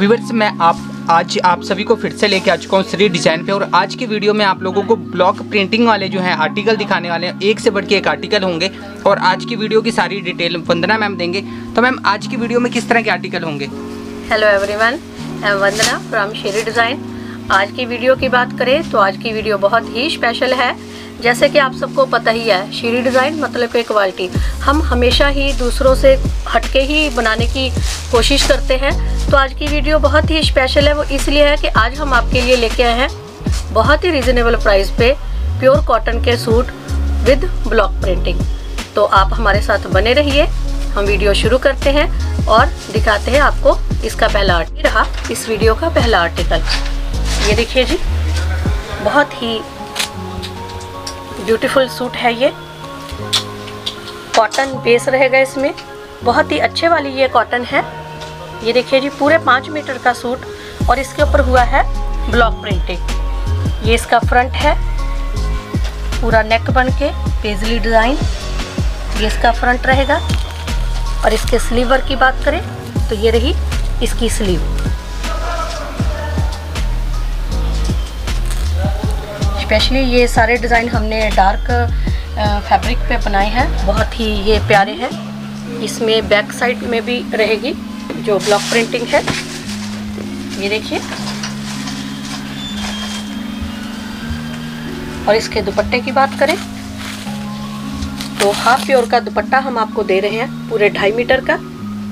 Viewers मैं आज आप सभी को फिर से लेके आ चुका हूँ श्री डिज़ाइन पे। और आज की वीडियो में आप लोगों को ब्लॉक प्रिंटिंग वाले जो हैं आर्टिकल दिखाने वाले हैं। एक से बढ़ के एक आर्टिकल होंगे और आज की वीडियो की सारी डिटेल वंदना मैम देंगे। तो मैम आज की वीडियो में किस तरह के आर्टिकल होंगे? Hello everyone, I am Vandana from Shri design. आज की वीडियो की बात करें तो आज की वीडियो बहुत ही स्पेशल है। जैसे कि आप सबको पता ही है, श्री डिज़ाइन मतलब कि क्वालिटी। हम हमेशा ही दूसरों से हटके ही बनाने की कोशिश करते हैं। तो आज की वीडियो बहुत ही स्पेशल है। वो इसलिए है कि आज हम आपके लिए लेके आए हैं बहुत ही रिजनेबल प्राइस पे प्योर कॉटन के सूट विद ब्लॉक प्रिंटिंग। तो आप हमारे साथ बने रहिए। हम वीडियो शुरू करते हैं और दिखाते हैं आपको इसका पहला आर्टिकल। रहा इस वीडियो का पहला आर्टिकल, ये देखिए जी, बहुत ही ब्यूटीफुल सूट है। ये कॉटन बेस रहेगा इसमें, बहुत ही अच्छे वाली ये कॉटन है। ये देखिए जी, पूरे 5 मीटर का सूट और इसके ऊपर हुआ है ब्लॉक प्रिंटिंग। ये इसका फ्रंट है, पूरा नेक बन के पेजली डिज़ाइन, ये इसका फ्रंट रहेगा। और इसके स्लीव वर्क की बात करें तो ये रही इसकी स्लीव। स्पेशली ये सारे डिज़ाइन हमने डार्क फैब्रिक पे बनाए हैं, बहुत ही ये प्यारे हैं। इसमें बैक साइड में भी रहेगी जो ब्लॉक प्रिंटिंग है, ये देखिए। और इसके दुपट्टे की बात करें तो हाफ प्योर का दुपट्टा हम आपको दे रहे हैं, पूरे 2.5 मीटर का।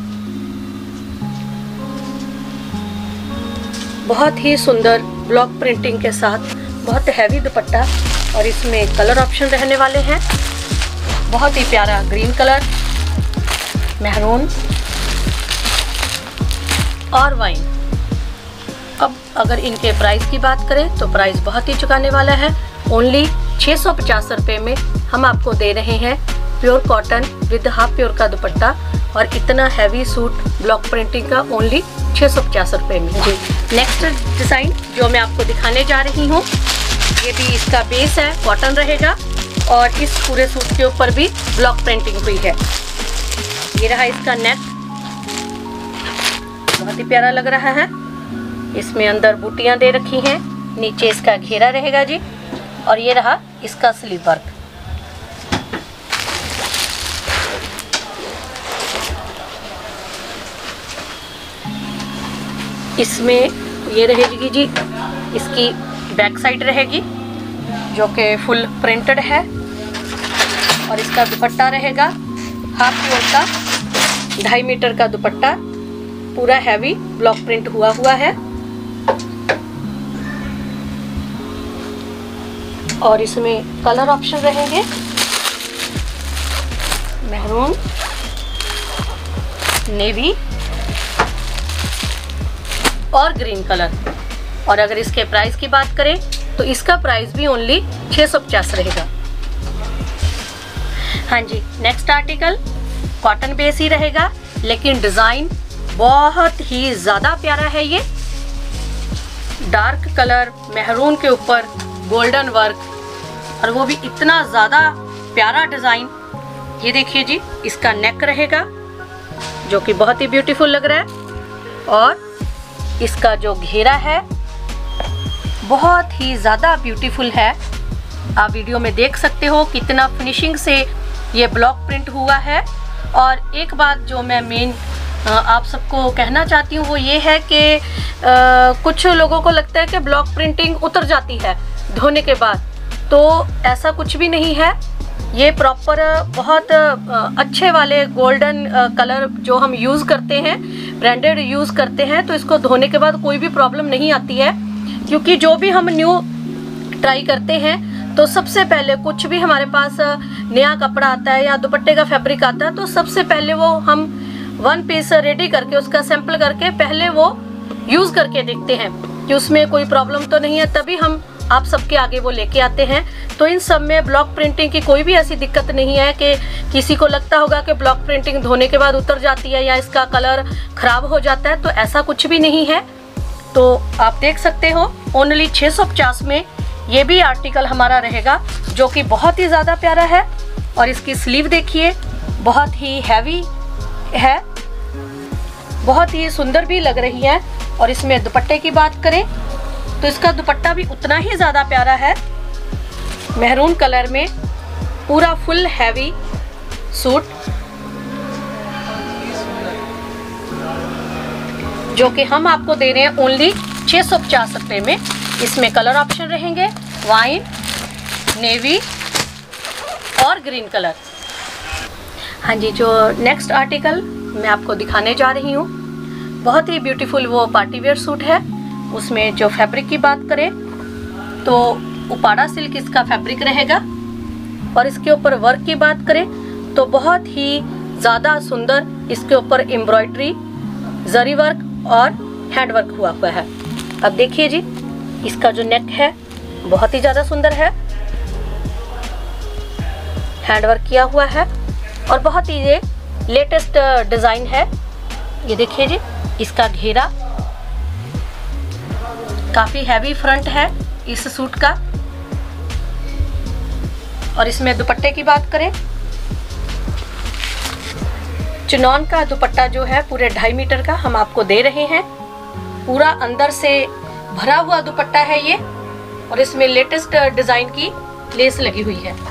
बहुत ही सुंदर ब्लॉक प्रिंटिंग के साथ बहुत हैवी दुपट्टा। और इसमें कलर ऑप्शन रहने वाले हैं, बहुत ही प्यारा ग्रीन कलर, मैरून और वाइन। अब अगर इनके प्राइस की बात करें तो प्राइस बहुत ही चुकाने वाला है। ओनली 650 रुपये में हम आपको दे रहे हैं pure cotton with half pure का दुपट्टा और इतना हैवी सूट ब्लॉक प्रिंटिंग का ओनली 650 रुपये में जी। नेक्स्ट डिज़ाइन जो मैं आपको दिखाने जा रही हूँ, ये भी इसका बेस है, कॉटन रहेगा और इस पूरे सूट के ऊपर भी ब्लॉक प्रिंटिंग हुई है। ये रहा इसका नेक, बहुत ही प्यारा लग रहा है। इसमें अंदर बूटियां दे रखी हैं, नीचे इसका घेरा रहेगा जी। और ये रहा इसका स्लीव वर्क। इसमें ये रहेगी जी, इसकी बैक साइड रहेगी जो कि फुल प्रिंटेड है। और इसका दुपट्टा रहेगा हाफ प्योर का 2.5 मीटर का दुपट्टा, पूरा हैवी ब्लॉक प्रिंट हुआ है। और इसमें कलर ऑप्शन रहेंगे, मैरून, नेवी और ग्रीन कलर। और अगर इसके प्राइस की बात करें तो इसका प्राइस भी ओनली 650 रहेगा। हाँ जी, नेक्स्ट आर्टिकल कॉटन बेस ही रहेगा, लेकिन डिज़ाइन बहुत ही ज़्यादा प्यारा है। ये डार्क कलर मैरून के ऊपर गोल्डन वर्क, और वो भी इतना ज़्यादा प्यारा डिज़ाइन। ये देखिए जी, इसका नेक रहेगा जो कि बहुत ही ब्यूटीफुल लग रहा है। और इसका जो घेरा है बहुत ही ज़्यादा ब्यूटीफुल है। आप वीडियो में देख सकते हो कितना फिनिशिंग से ये ब्लॉक प्रिंट हुआ है। और एक बात जो मैं मेन आप सबको कहना चाहती हूँ वो ये है कि कुछ लोगों को लगता है कि ब्लॉक प्रिंटिंग उतर जाती है धोने के बाद, तो ऐसा कुछ भी नहीं है। ये प्रॉपर बहुत अच्छे वाले गोल्डन कलर जो हम यूज़ करते हैं, ब्रांडेड यूज़ करते हैं, तो इसको धोने के बाद कोई भी प्रॉब्लम नहीं आती है। क्योंकि जो भी हम न्यू ट्राई करते हैं तो सबसे पहले कुछ भी हमारे पास नया कपड़ा आता है या दुपट्टे का फैब्रिक आता है तो सबसे पहले वो हम 1 पीस रेडी करके उसका सैंपल करके पहले वो यूज़ करके देखते हैं कि उसमें कोई प्रॉब्लम तो नहीं है, तभी हम आप सबके आगे वो लेके आते हैं। तो इन सब में ब्लॉक प्रिंटिंग की कोई भी ऐसी दिक्कत नहीं है कि किसी को लगता होगा कि ब्लॉक प्रिंटिंग धोने के बाद उतर जाती है या इसका कलर ख़राब हो जाता है, तो ऐसा कुछ भी नहीं है। तो आप देख सकते हो ओनली 650 में ये भी आर्टिकल हमारा रहेगा जो कि बहुत ही ज़्यादा प्यारा है। और इसकी स्लीव देखिए, बहुत ही हैवी है, बहुत ही सुंदर भी लग रही है। और इसमें दुपट्टे की बात करें तो इसका दुपट्टा भी उतना ही ज़्यादा प्यारा है। मैरून कलर में पूरा फुल हैवी सूट, जो कि हम आपको दे रहे हैं ओनली 650 रुपये में। इसमें कलर ऑप्शन रहेंगे वाइन, नेवी और ग्रीन कलर। हाँ जी, जो नेक्स्ट आर्टिकल मैं आपको दिखाने जा रही हूँ बहुत ही ब्यूटीफुल वो पार्टी वेयर सूट है। उसमें जो फैब्रिक की बात करें तो उपाड़ा सिल्क इसका फैब्रिक रहेगा, और इसके ऊपर वर्क की बात करें तो बहुत ही ज़्यादा सुंदर इसके ऊपर एम्ब्रॉयडरी, जरी वर्क और हैंड वर्क हुआ है। अब देखिए जी, इसका जो नेक है बहुत ही ज़्यादा सुंदर है, हैंड वर्क किया हुआ है और बहुत ही ये लेटेस्ट डिज़ाइन है। ये देखिए जी, इसका घेरा काफ़ी हैवी फ्रंट है इस सूट का। और इसमें दुपट्टे की बात करें, चिनॉन का दुपट्टा जो है पूरे 2.5 मीटर का हम आपको दे रहे हैं। पूरा अंदर से भरा हुआ दुपट्टा है ये, और इसमें लेटेस्ट डिजाइन की लेस लगी हुई है।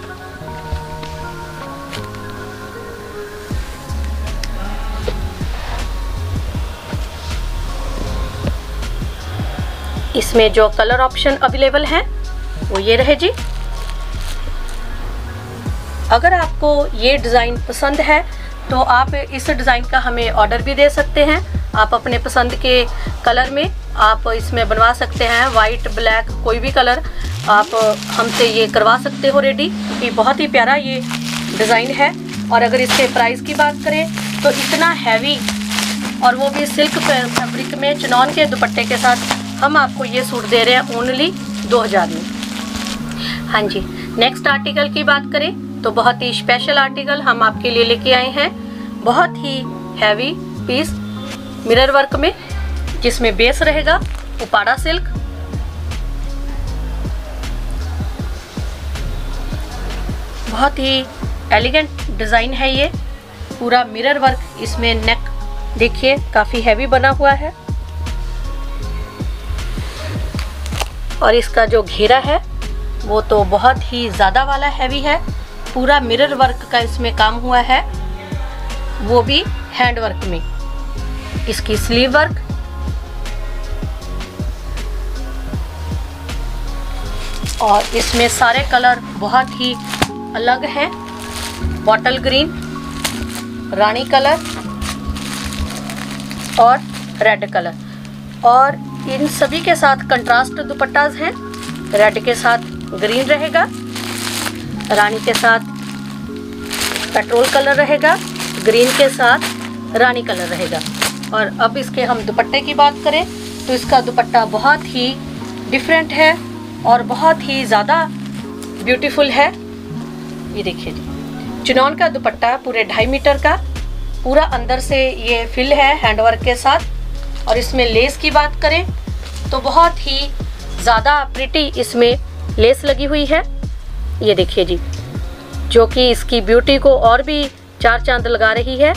इसमें जो कलर ऑप्शन अवेलेबल हैं वो ये रहे जी। अगर आपको ये डिज़ाइन पसंद है तो आप इस डिज़ाइन का हमें ऑर्डर भी दे सकते हैं। आप अपने पसंद के कलर में आप इसमें बनवा सकते हैं, वाइट, ब्लैक, कोई भी कलर आप हमसे ये करवा सकते हो रेडी। ये बहुत ही प्यारा ये डिज़ाइन है। और अगर इसके प्राइस की बात करें तो इतना हैवी, और वो भी सिल्क फैब्रिक में चिनॉन के दुपट्टे के साथ हम आपको ये सूट दे रहे हैं ओनली 2000 में। हाँ जी, नेक्स्ट आर्टिकल की बात करें तो बहुत ही स्पेशल आर्टिकल हम आपके लिए लेके आए हैं। बहुत ही हैवी पीस मिरर वर्क में, जिसमें बेस रहेगा उपाड़ा सिल्क, बहुत ही एलिगेंट डिज़ाइन है ये। पूरा मिरर वर्क इसमें, नेक देखिए काफ़ी हैवी बना हुआ है, और इसका जो घेरा है वो तो बहुत ही ज़्यादा वाला हैवी है। पूरा मिरर वर्क का इसमें काम हुआ है, वो भी हैंड वर्क में। इसकी स्लीव वर्क, और इसमें सारे कलर बहुत ही अलग हैं। बॉटल ग्रीन, रानी कलर और रेड कलर, और इन सभी के साथ कंट्रास्ट दुपट्टास हैं। रेड के साथ ग्रीन रहेगा, रानी के साथ पेट्रोल कलर रहेगा, ग्रीन के साथ रानी कलर रहेगा। और अब इसके हम दुपट्टे की बात करें तो इसका दुपट्टा बहुत ही डिफरेंट है और बहुत ही ज़्यादा ब्यूटीफुल है। ये देखिए जी, चिनॉन का दुपट्टा पूरे 2.5 मीटर का, पूरा अंदर से ये फिल है हैंडवर्क के साथ। और इसमें लेस की बात करें तो बहुत ही ज़्यादा प्रिटी इसमें लेस लगी हुई है। ये देखिए जी, जो कि इसकी ब्यूटी को और भी 4 चांद लगा रही है।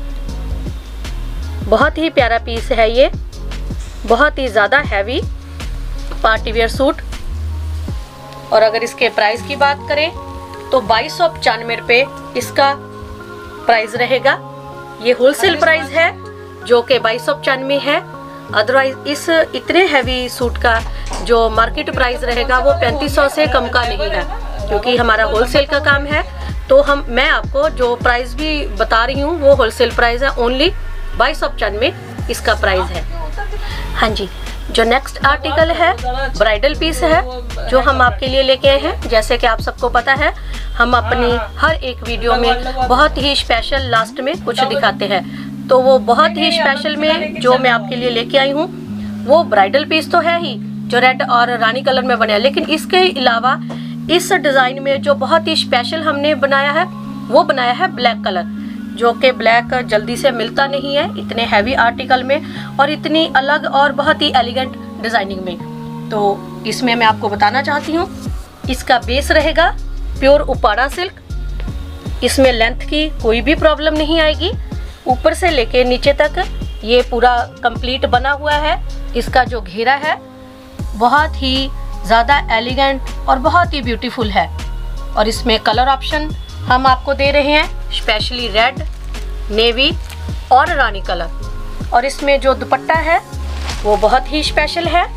बहुत ही प्यारा पीस है ये, बहुत ही ज़्यादा हैवी पार्टी वेयर सूट। और अगर इसके प्राइस की बात करें तो 2295 रुपये इसका प्राइस रहेगा। ये होलसेल प्राइस है जो कि 2295 है। अदरवाइज इस इतने हैवी सूट का जो मार्केट प्राइस रहेगा वो 3500 से कम का नहीं है, क्योंकि हमारा होलसेल का काम है। तो मैं आपको जो प्राइस भी बता रही हूँ वो होलसेल प्राइस है, ओनली 2295 इसका प्राइस है। हाँ जी, जो नेक्स्ट आर्टिकल है ब्राइडल पीस है जो हम आपके लिए लेके आए हैं। जैसे कि आप सबको पता है, हम अपनी हर एक वीडियो में बहुत ही स्पेशल लास्ट में कुछ दिखाते हैं। तो वो बहुत ही स्पेशल में जो मैं आपके लिए लेके आई हूँ वो ब्राइडल पीस तो है ही, जो रेड और रानी कलर में बना है, लेकिन इसके अलावा इस डिज़ाइन में जो बहुत ही स्पेशल हमने बनाया है वो बनाया है ब्लैक कलर, जो कि ब्लैक जल्दी से मिलता नहीं है इतने हैवी आर्टिकल में और इतनी अलग और बहुत ही एलिगेंट डिज़ाइनिंग में। तो इसमें मैं आपको बताना चाहती हूँ, इसका बेस रहेगा प्योर उपाड़ा सिल्क। इसमें लेंथ की कोई भी प्रॉब्लम नहीं आएगी, ऊपर से लेके नीचे तक ये पूरा कंप्लीट बना हुआ है। इसका जो घेरा है बहुत ही ज़्यादा एलिगेंट और बहुत ही ब्यूटीफुल है। और इसमें कलर ऑप्शन हम आपको दे रहे हैं, स्पेशली रेड, नेवी और रानी कलर। और इसमें जो दुपट्टा है वो बहुत ही स्पेशल है।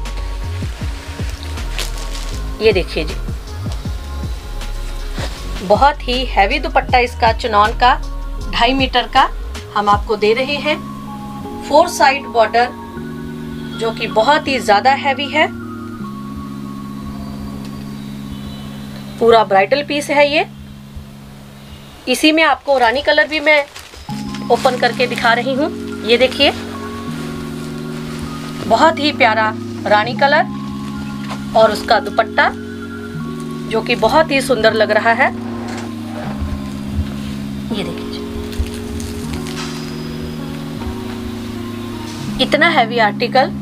ये देखिए जी, बहुत ही हैवी दुपट्टा इसका, चिनॉन का 2.5 मीटर का हम आपको दे रहे हैं। 4 साइड बॉर्डर जो कि बहुत ही ज्यादा हैवी है। पूरा ब्राइडल पीस है ये। इसी में आपको रानी कलर भी मैं ओपन करके दिखा रही हूँ। ये देखिए, बहुत ही प्यारा रानी कलर और उसका दुपट्टा जो कि बहुत ही सुंदर लग रहा है। ये देखिए, इतना हैवी आर्टिकल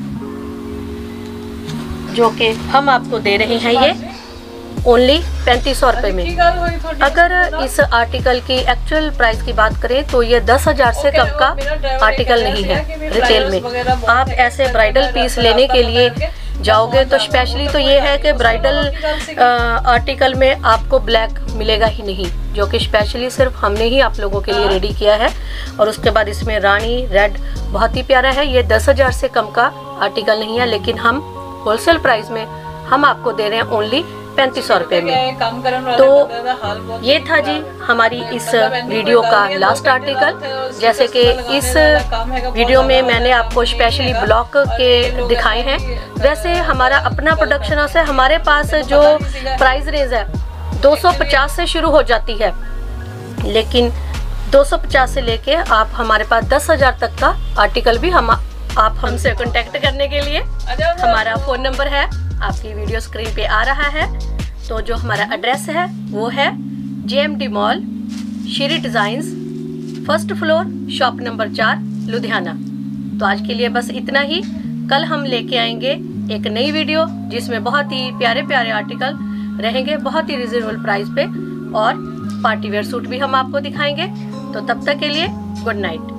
जो कि हम आपको दे रहे हैं ये ओनली 3500 रुपये में। अगर इस आर्टिकल की एक्चुअल प्राइस की बात करें तो ये 10,000 से कम का आर्टिकल नहीं है रिटेल में। आप ऐसे ब्राइडल पीस लेने के लिए जाओगे तो स्पेशली तो ये है कि ब्राइडल आर्टिकल में आपको ब्लैक मिलेगा ही नहीं, जो कि स्पेशली सिर्फ हमने ही आप लोगों के लिए रेडी किया है। और उसके बाद इसमें रानी रेड बहुत ही प्यारा है। ये 10,000 से कम का आर्टिकल नहीं है, लेकिन हम होलसेल प्राइस में हम आपको दे रहे हैं ओनली 3500 रुपये में। तो ये था जी हमारी इस वीडियो का लास्ट आर्टिकल। जैसे कि इस वीडियो में मैंने आपको स्पेशली ब्लॉक के दिखाए हैं। वैसे हमारा अपना प्रोडक्शन हाउस है। हमारे पास जो प्राइस रेंज है 250 से शुरू हो जाती है, लेकिन 250 से लेके आप हमारे पास 10,000 तक का आर्टिकल भी आप हमसे कांटेक्ट करने के लिए हमारा फ़ोन नंबर है, आपकी वीडियो स्क्रीन पे आ रहा है। तो जो हमारा एड्रेस है वो है JMD mall, Shri designs, 1st floor, shop number 4, Ludhiana. तो आज के लिए बस इतना ही। कल हम लेके आएंगे एक नई वीडियो जिसमें बहुत ही प्यारे प्यारे आर्टिकल रहेंगे, बहुत ही रिजनेबल प्राइस पे, और पार्टी वेयर सूट भी हम आपको दिखाएंगे। तो तब तक के लिए गुड नाइट।